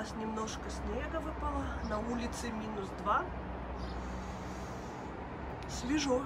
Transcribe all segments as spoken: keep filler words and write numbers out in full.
нас немножко снега выпало, на улице минус два. Свежо.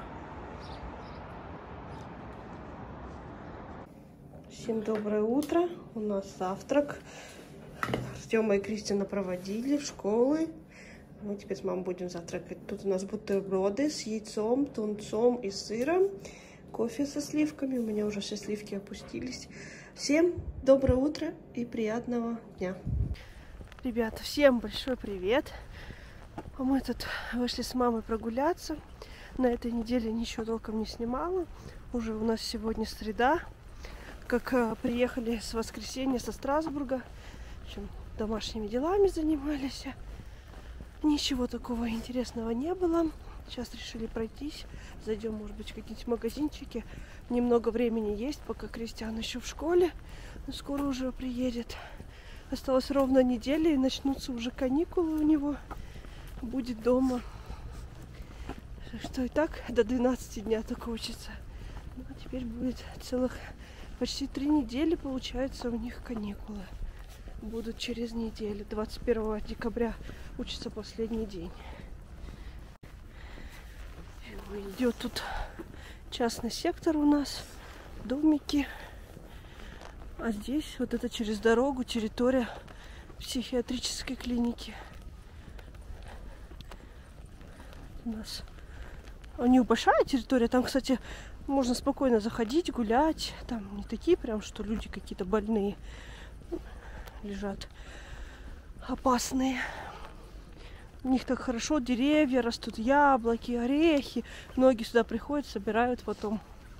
Всем доброе утро. У нас завтрак. Артема и Кристина проводили в школы. Мы теперь с мамой будем завтракать. Тут у нас бутерброды с яйцом, тунцом и сыром. Кофе со сливками. У меня уже все сливки опустились. Всем доброе утро и приятного дня. Ребята, всем большой привет. Мы тут вышли с мамой прогуляться. На этой неделе ничего толком не снимала. Уже у нас сегодня среда. Как э, приехали с воскресенья со Страсбурга. В общем, домашними делами занимались. Ничего такого интересного не было. Сейчас решили пройтись. Зайдем, может быть, в какие-нибудь магазинчики. Немного времени есть, пока Кристиан еще в школе. Но скоро уже приедет. Осталось ровно неделя, и начнутся уже каникулы у него. Будет дома. Что и так до двенадцати дня только учится. Ну, а теперь будет целых почти три недели, получается, у них каникулы. Будут через неделю. двадцать первого декабря учится последний день. Идет тут частный сектор у нас, домики. А здесь вот это через дорогу территория психиатрической клиники. У нас небольшая территория. Там, кстати, можно спокойно заходить, гулять. Там не такие прям, что люди какие-то больные лежат, опасные. У них так хорошо, деревья растут, яблоки, орехи. Многие сюда приходят, собирают потом.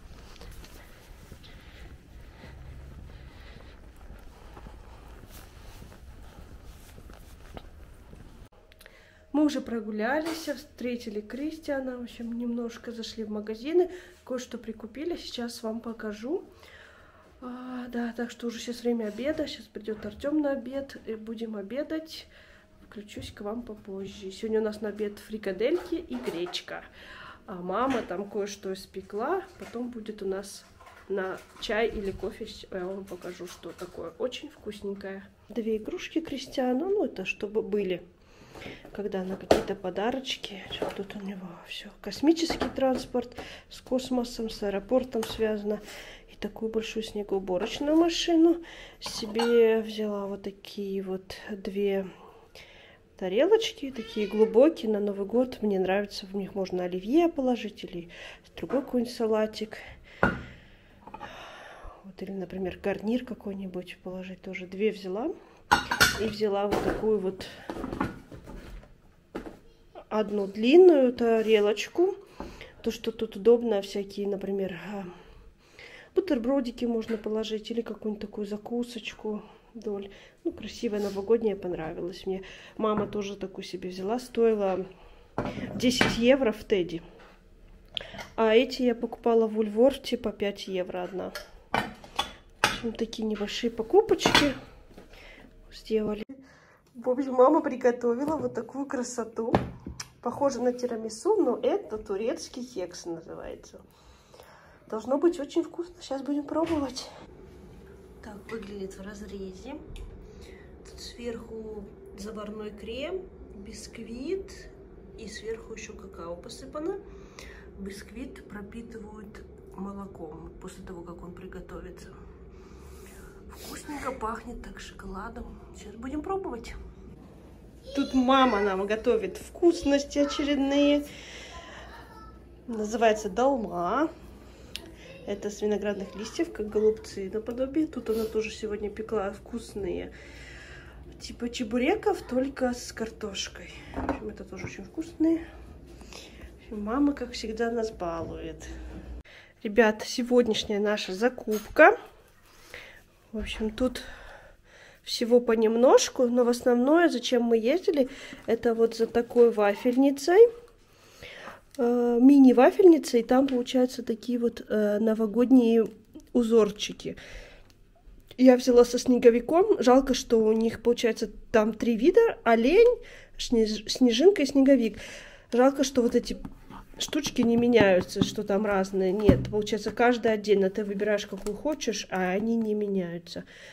Мы уже прогулялись, встретили Кристиана, в общем, немножко зашли в магазины, кое-что прикупили, сейчас вам покажу. А, да, так что уже сейчас время обеда, сейчас придет Артем на обед, и будем обедать. Включусь к вам попозже. Сегодня у нас на обед фрикадельки и гречка. А мама там кое-что испекла, потом будет у нас на чай или кофе, я вам покажу, что такое. Очень вкусненькое. Две игрушки Кристиану, ну это чтобы были. Когда на какие-то подарочки. Что тут у него все. Космический транспорт с космосом, с аэропортом связано. И такую большую снегоуборочную машину. Себе взяла вот такие вот две тарелочки. Такие глубокие на Новый год. Мне нравится. В них можно оливье положить или другой какой-нибудь салатик. Вот, или, например, гарнир какой-нибудь положить тоже. Две взяла. И взяла вот такую вот одну длинную тарелочку, то что тут удобно, всякие, например, бутербродики можно положить или какую-нибудь такую закусочку вдоль. Ну, красивая, новогодняя, понравилась мне. Мама тоже такую себе взяла, стоила десять евро в Тедди. А эти я покупала в Ульворте по пять евро одна. В общем, такие небольшие покупочки сделали. В общем, мама приготовила вот такую красоту. Похоже на тирамису, но это турецкий кекс называется. Должно быть очень вкусно. Сейчас будем пробовать. Так выглядит в разрезе. Тут сверху заварной крем, бисквит и сверху еще какао посыпано. Бисквит пропитывают молоком после того, как он приготовится. Вкусненько пахнет так шоколадом. Сейчас будем пробовать. Тут мама нам готовит вкусности очередные. Называется долма. Это с виноградных листьев, как голубцы наподобие. Тут она тоже сегодня пекла вкусные. Типа чебуреков, только с картошкой. В общем, это тоже очень вкусные. В общем, мама, как всегда, нас балует. Ребята, сегодняшняя наша закупка. В общем, тут всего понемножку, но в основное, зачем мы ездили, это вот за такой вафельницей, э, мини-вафельницей, и там получаются такие вот э, новогодние узорчики. Я взяла со снеговиком, жалко, что у них получается там три вида, олень, снеж... снежинка и снеговик. Жалко, что вот эти штучки не меняются, что там разные, нет, получается каждая отдельно, ты выбираешь какую хочешь, а они не меняются.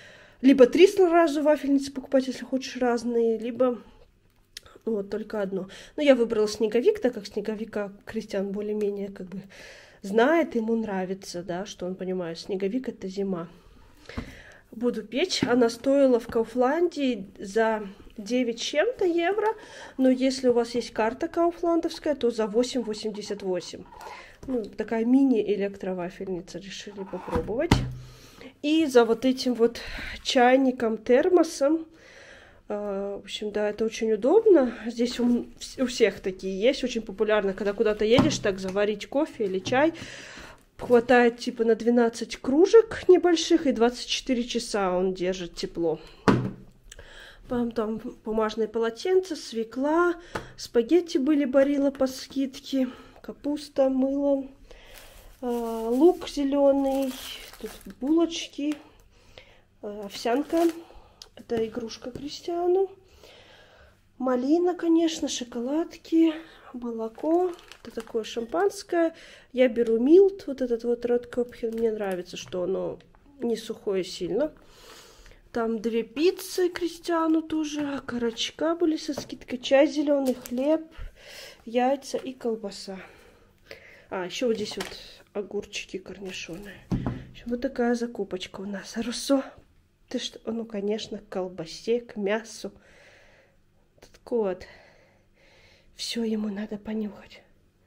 либо три сразу вафельницы покупать, если хочешь разные, либо вот только одно. Но я выбрала снеговик, так как снеговика Кристиан более-менее как бы знает, ему нравится, да, что он понимает, снеговик это зима. Буду печь. Она стоила в Кауфланде за девять чем-то евро, но если у вас есть карта кауфландовская, то за восемь восемьдесят восемь. Ну, такая мини-электровафельница, решили попробовать. И за вот этим вот чайником, термосом, э, в общем, да, это очень удобно. Здесь у, у всех такие есть, очень популярно, когда куда-то едешь, так заварить кофе или чай. Хватает типа на двенадцать кружек небольших, и двадцать четыре часа он держит тепло. Потом там бумажные полотенца, свекла, спагетти были, барилла по скидке, капуста, мыло, э, лук зеленый, тут булочки, э, овсянка, это игрушка Кристиану, малина, конечно, шоколадки, молоко, это такое шампанское. Я беру Милт, вот этот вот Red Cophen, мне нравится, что оно не сухое сильно. Там две пиццы Кристиану тоже, окорочка были со скидкой, чай зеленый, хлеб, яйца и колбаса. А, еще вот здесь вот огурчики корнишоны. Вот такая закупочка у нас. Руссо, ты что? Ну, конечно, к колбасе, к мясу. Этот кот. Все ему надо понюхать.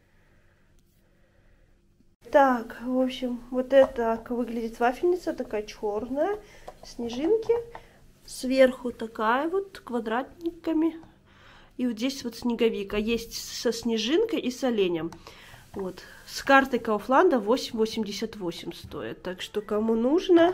Так, в общем, вот это так выглядит вафельница, такая черная, снежинки. Сверху такая вот квадратниками. И вот здесь вот снеговик. А есть со снежинкой и с оленем. Вот. С картой Кауфланда восемь восемьдесят восемь стоит. Так что кому нужно,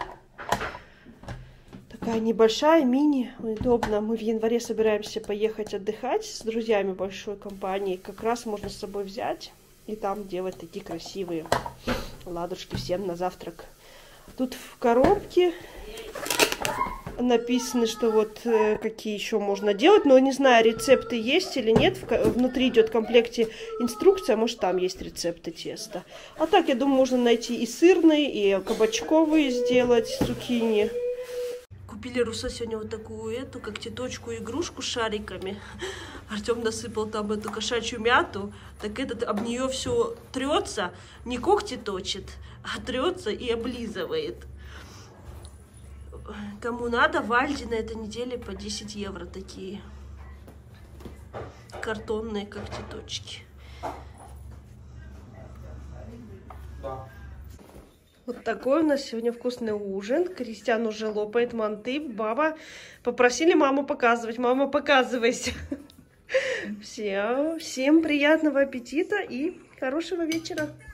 такая небольшая, мини, удобно. Мы в январе собираемся поехать отдыхать с друзьями большой компании. Как раз можно с собой взять и там делать такие красивые ладушки всем на завтрак. Тут в коробке написано, что вот э, какие еще можно делать, но не знаю, рецепты есть или нет. В, внутри идет в комплекте инструкция, может там есть рецепты теста. А так, я думаю, можно найти и сырные, и кабачковые сделать, цукини. Купили Руссо сегодня вот такую эту, как теточку, игрушку с шариками. Артем насыпал там эту кошачью мяту, так этот об нее все трется, не когти точит, а трется и облизывает. Кому надо, в Альде на этой неделе по десять евро такие картонные когтеточки. Вот такой у нас сегодня вкусный ужин. Кристиан уже лопает манты. Баба попросили маму показывать. Мама, показывайся. Всем, всем приятного аппетита и хорошего вечера.